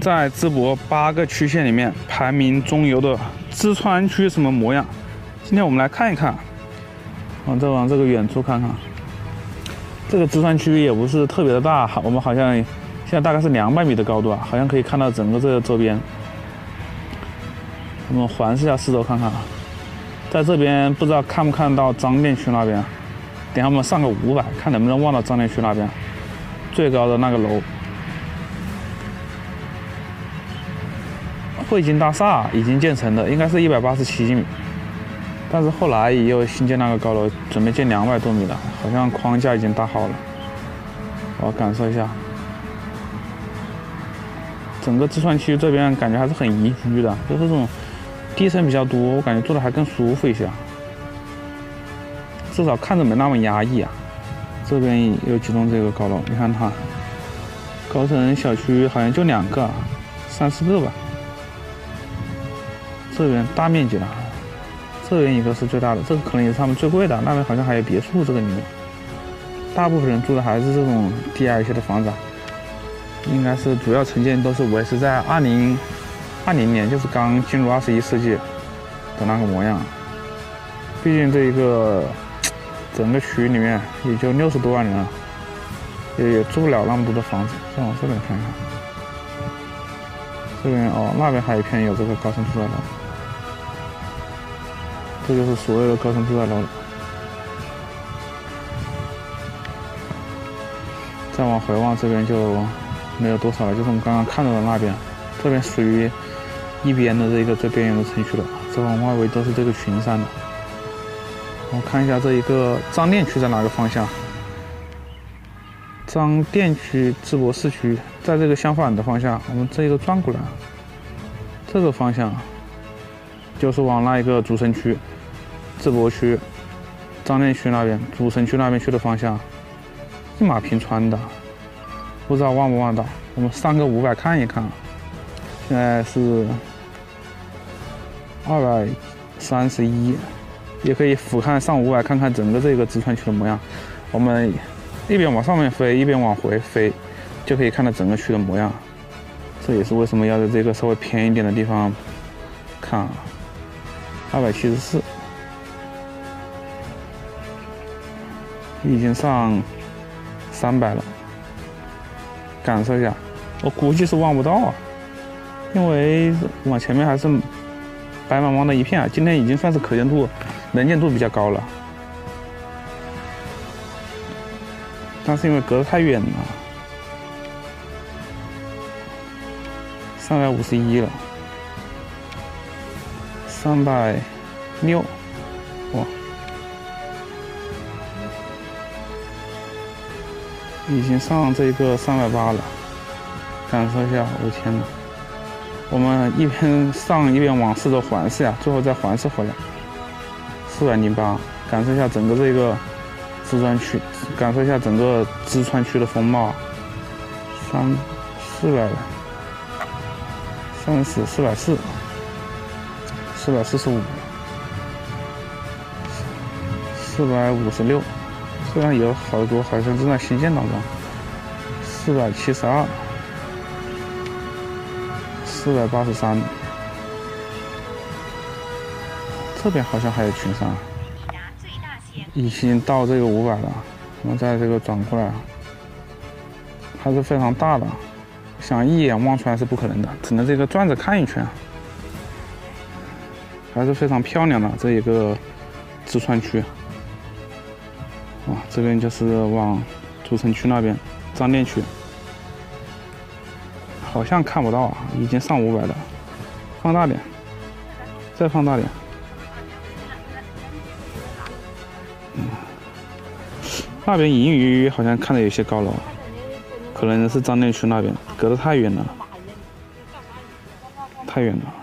在淄博8个区县里面排名中游的淄川区什么模样？今天我们来看一看，再往这个远处看看，这个淄川区也不是特别的大，我们好像现在大概是200米的高度啊，好像可以看到整个这个周边。我们环视一下四周看看，在这边不知道看不看到张店区那边，等下我们上个500，看能不能望到张店区那边最高的那个楼。汇金大厦已经建成的，应该是187米，但是后来也有新建那个高楼，准备建200多米的，好像框架已经搭好了。我感受一下，整个淄川区这边感觉还是很宜居的，就是这种低层比较多，我感觉住的还更舒服一些，至少看着没那么压抑啊。这边有几栋这个高楼，你看它高层小区好像就2个、3、4个吧。这边大面积的，这边一个是最大的，这个可能也是他们最贵的。那边好像还有别墅，这个里面大部分人住的还是这种低矮一些的房子，应该是主要城建都是维持在2020年，就是刚进入21世纪的那个模样。毕竟这一个整个区里面也就60多万人啊，也住不了那么多的房子。再往这边看一看，这边那边还有一片有这个高层住宅楼。这就是所有的高层住宅楼了。再往回望，这边就没有多少了，就是我们刚刚看到的那边，这边属于一边的这个最边缘的城区了。再往外围都是这个群山的。我看一下这一个张店区在哪个方向？张店区淄博市区，在这个相反的方向，我们这一个转过来，这个方向就是往那一个主城区。淄博区、张店区那边、主城区那边去的方向，一马平川的，不知道望不望到。我们上个500看一看，现在是231，也可以俯瞰上500，看看整个这个淄川区的模样。我们一边往上面飞，一边往回飞，就可以看到整个区的模样。这也是为什么要在这个稍微偏一点的地方看。274。已经上300了，感受一下，我估计是望不到啊，因为往前面还是白茫茫的一片啊。今天已经算是可见度、能见度比较高了，但是因为隔得太远了，351了，306，哇！已经上这个380了，感受一下，我的天哪！我们一边上一边往四周环视呀，最后再环视回来，408，感受一下整个这个淄川区，感受一下整个淄川区的风貌，430、440、445、456。虽然有好多好像正在新建当中，472、483，这边好像还有群山，已经到这个500了。我们再这个转过来，还是非常大的，想一眼望出来是不可能的，只能这个转着看一圈，还是非常漂亮的这一个淄川区。哇，这边就是往主城区那边，张店区，好像看不到啊，已经上500了。放大点，再放大点。那边隐隐约约好像看到有些高楼，可能是张店区那边，隔得太远了，太远了。